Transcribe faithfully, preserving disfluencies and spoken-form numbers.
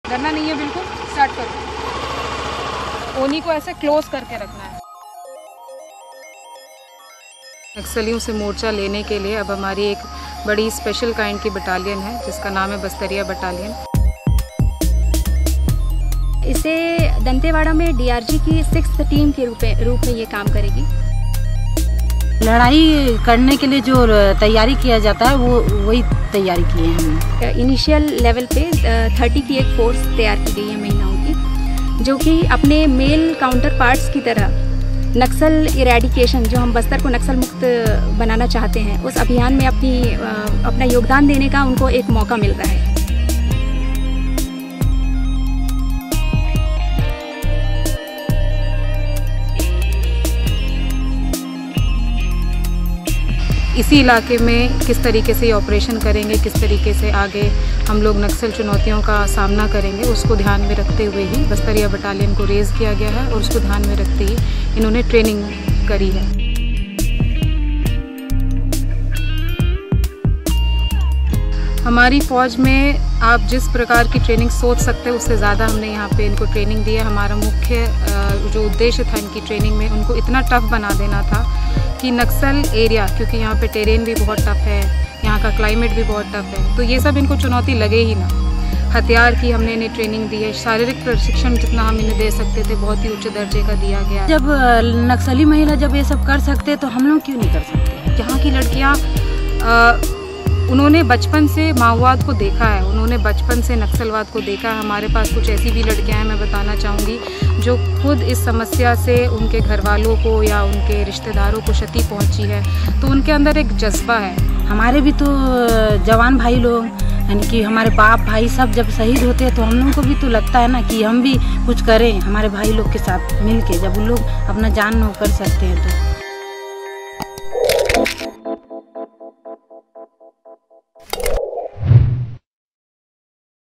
डरना नहीं है बिल्कुल। स्टार्ट करो। ओनी को ऐसे क्लोज करके रखना है। नक्सलियों से मोर्चा लेने के लिए अब हमारी एक बड़ी स्पेशल काइंड की बटालियन है जिसका नाम है बस्तरिया बटालियन। इसे दंतेवाड़ा में डीआरजी की सिक्स्थ टीम के रूप में रूप में ये काम करेगी। लड़ाई करने के लिए जो तैयारी किया जाता है वो वही तैयारी की है हमने। इनिशियल लेवल पे थर्टी की एक फोर्स तैयार की गई है महिलाओं की, जो कि अपने मेल काउंटर पार्ट्स की तरह नक्सल इरेडिकेशन, जो हम बस्तर को नक्सल मुक्त बनाना चाहते हैं, उस अभियान में अपनी अपना योगदान देने का उनको एक मौका मिल रहा है। इसी इलाके में किस तरीके से ये ऑपरेशन करेंगे, किस तरीके से आगे हम लोग नक्सल चुनौतियों का सामना करेंगे, उसको ध्यान में रखते हुए ही बस्तरिया बटालियन को रेज़ किया गया है और उसको ध्यान में रखते ही इन्होंने ट्रेनिंग करी है। हमारी फ़ौज में आप जिस प्रकार की ट्रेनिंग सोच सकते हैं उससे ज़्यादा हमने यहाँ पे इनको ट्रेनिंग दी है। हमारा मुख्य जो उद्देश्य था इनकी ट्रेनिंग में, उनको इतना टफ बना देना था कि नक्सल एरिया, क्योंकि यहाँ पे टेरेन भी बहुत टफ है, यहाँ का क्लाइमेट भी बहुत टफ है, तो ये सब इनको चुनौती लगे ही ना। हथियार की हमने इन्हें ट्रेनिंग दी है, शारीरिक प्रशिक्षण जितना हम इन्हें दे सकते थे बहुत ही उच्च दर्जे का दिया गया। जब नक्सली महिला जब ये सब कर सकते तो हम लोग क्यों नहीं कर सकते? यहाँ की लड़कियाँ उन्होंने बचपन से माओवाद को देखा है, उन्होंने बचपन से नक्सलवाद को देखा है। हमारे पास कुछ ऐसी भी लड़कियां हैं, मैं बताना चाहूँगी, जो खुद इस समस्या से उनके घर वालों को या उनके रिश्तेदारों को क्षति पहुंची है, तो उनके अंदर एक जज्बा है। हमारे भी तो जवान भाई लोग, यानी कि हमारे बाप भाई सब जब शहीद होते हैं तो हम लोगों को भी तो लगता है ना कि हम भी कुछ करें हमारे भाई लोग के साथ मिल के, जब उन लोग अपना जान नो कर सकते हैं तो।